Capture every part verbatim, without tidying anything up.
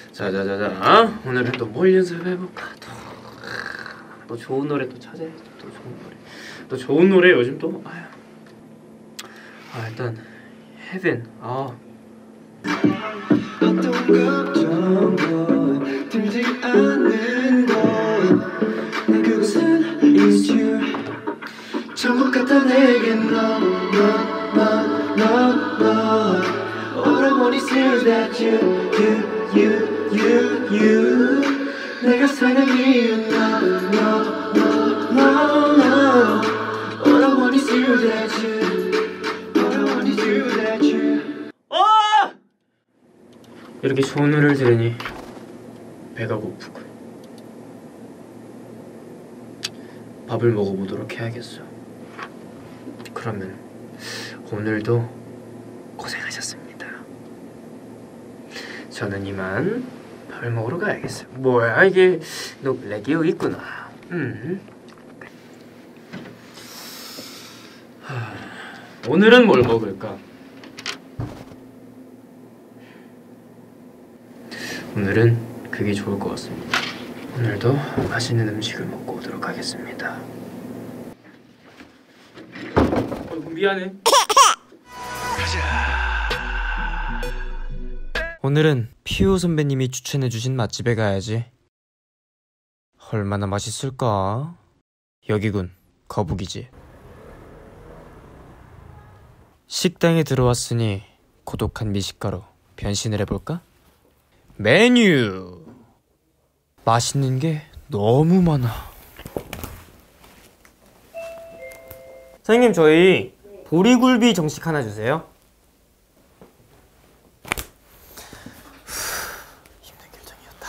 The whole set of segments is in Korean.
자자자자, 오늘은 또 뭘 연습해볼까? 또, 또 좋은 노래 또 찾아야지. 또 좋은 노래. 또 좋은 노래 요즘 또 아유. 아 일단 헤븐. 아. 어떤 걱정도 들지 않는 곳 그곳은 is you 천국 같아 내겐 너 너 너 너 너 All I want is that you you you you you 내가 사는 이유 no no no no no All I want is you that you All I want is you that you 어! 이렇게 좋은 노래를 들으니 배가 고프군. 밥을 먹어보도록 해야겠어. 그러면 오늘도 고생하셨습니다. 저는 이만 밥을 먹으러 가야겠어요. 뭐야 이게 너 레디오 있구나. 음. 하, 오늘은 뭘 먹을까? 오늘은 그게 좋을 것 같습니다. 오늘도 맛있는 음식을 먹고 오도록 하겠습니다. 어이구 미안해. 가자. 오늘은 피오 선배님이 추천해주신 맛집에 가야지. 얼마나 맛있을까? 여기군, 거북이집. 식당에 들어왔으니 고독한 미식가로 변신을 해볼까? 메뉴! 맛있는 게 너무 많아. 사장님 저희 보리굴비 정식 하나 주세요. 힘든 결정이었다.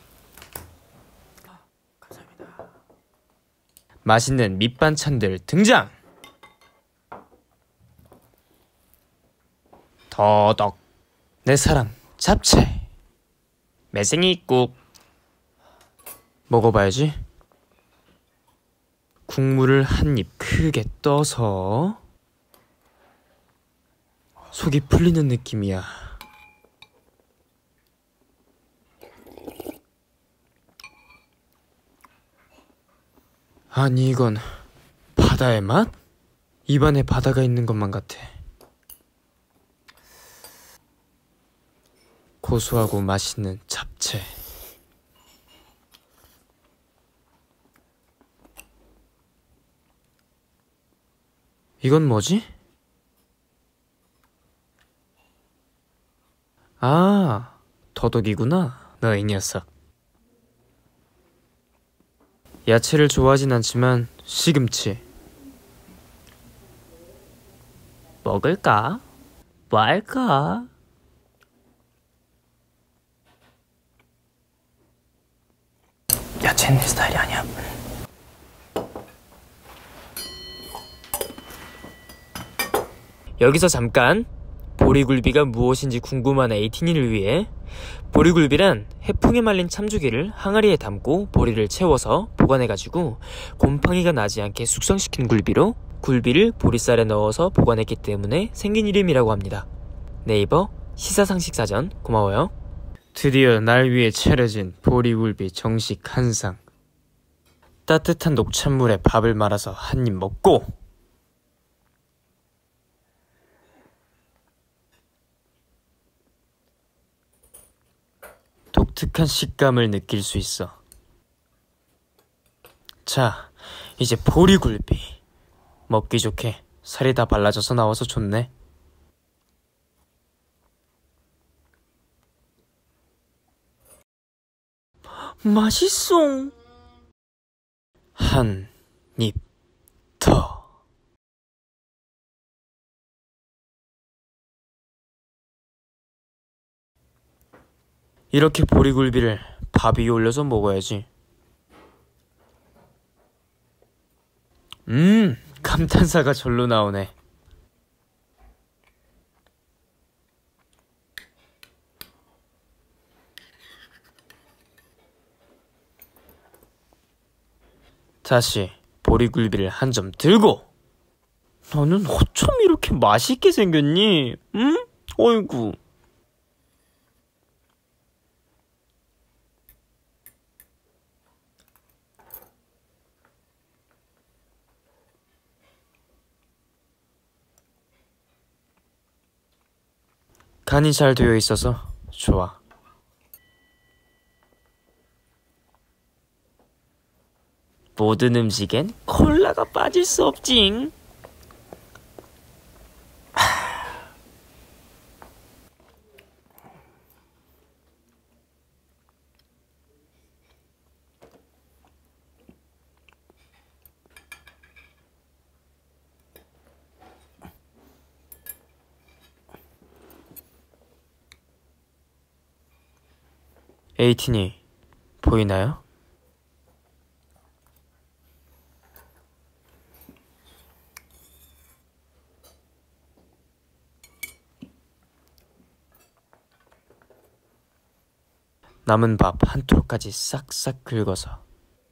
감사합니다. 맛있는 밑반찬들 등장! 더덕, 내 사랑 잡채, 매생이국. 먹어봐야지. 국물을 한 입 크게 떠서 속이 풀리는 느낌이야. 아니 이건 바다의 맛? 입안에 바다가 있는 것만 같아. 고소하고 맛있는 잡채. 이건 뭐지? 아, 더덕이구나, 너 이 녀석. 야채를 좋아하진 않지만 시금치. 먹을까? 말까? 야채는 내 스타일이 아니야. 여기서 잠깐! 보리굴비가 무엇인지 궁금한 에이틴이를 위해 보리굴비란 해풍에 말린 참조기를 항아리에 담고 보리를 채워서 보관해가지고 곰팡이가 나지 않게 숙성시킨 굴비로 굴비를 보리쌀에 넣어서 보관했기 때문에 생긴 이름이라고 합니다. 네이버 시사상식사전 고마워요. 드디어 날 위해 차려진 보리굴비 정식 한상. 따뜻한 녹찬물에 밥을 말아서 한 입 먹고 독특한 식감을 느낄 수 있어. 자, 이제 보리굴비. 먹기 좋게 살이 다 발라져서 나와서 좋네. 맛있어. 한 입 더. 이렇게 보리굴비를 밥 위에 올려서 먹어야지. 음, 감탄사가 절로 나오네. 다시 보리굴비를 한 점 들고. 너는 어쩜 이렇게 맛있게 생겼니? 응? 어이구. 간이 잘 되어 있어서 좋아. 모든 음식엔 콜라가 빠질 수 없징. 에이틴이 보이나요? 남은 밥 한 토록까지 싹싹 긁어서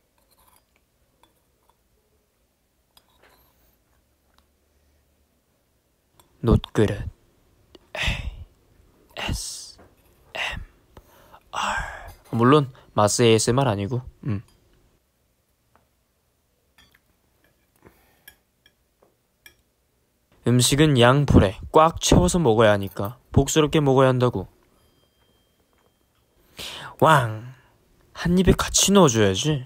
놋그릇 A S M R. 물론 마스 에이에스엠알 아니고 음. 음식은 양볼에 꽉 채워서 먹어야 하니까 복스럽게 먹어야 한다고. 왕! 한 입에 같이 넣어줘야지.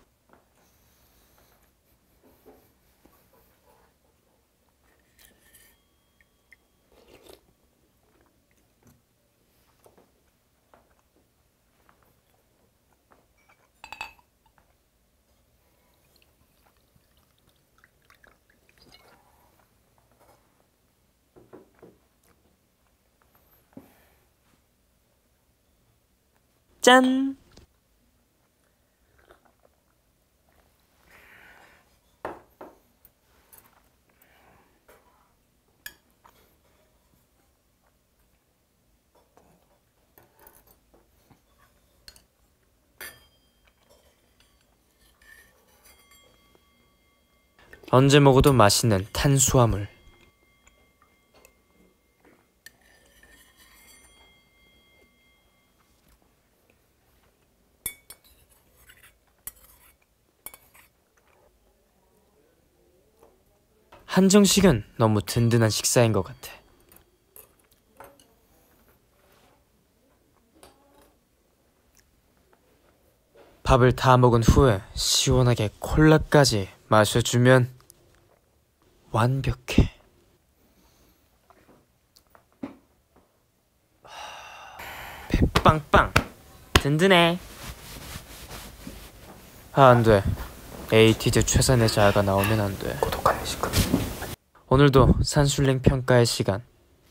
짠! 언제 먹어도 맛있는 탄수화물. 한정식은 너무 든든한 식사인 것 같아. 밥을 다 먹은 후에 시원하게 콜라까지 마셔주면 완벽해. 배 빵빵 든든해. 아, 안돼. 에이티즈 최선의 자아가 나오면 안돼. 고독한 시간. 오늘도 산술랭 평가의 시간.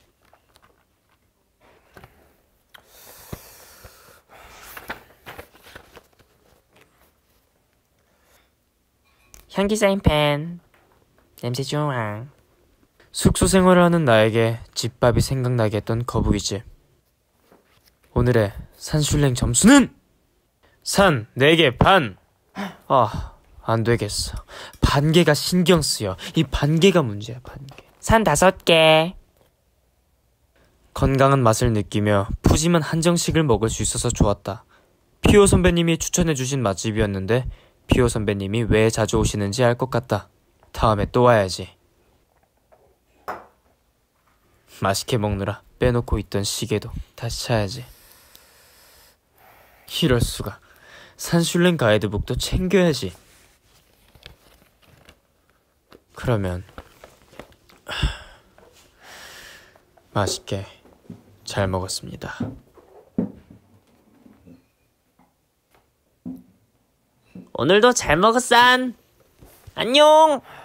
향기 쌓인 펜. 냄새 좋아. 숙소 생활을 하는 나에게 집밥이 생각나게 했던 거북이집. 오늘의 산슐랭 점수는 산 네 개 반. 아, 안 되겠어. 반개가 신경 쓰여. 이 반개가 문제야, 반개. 산 다섯 개. 건강한 맛을 느끼며 푸짐한 한정식을 먹을 수 있어서 좋았다. 피오 선배님이 추천해주신 맛집이었는데 피오 선배님이 왜 자주 오시는지 알 것 같다. 다음에 또 와야지. 맛있게 먹느라 빼놓고 있던 시계도 다시 차야지. 이럴 수가. 산슐랭 가이드북도 챙겨야지. 그러면 맛있게 잘 먹었습니다. 오늘도 잘 먹었산. 안녕.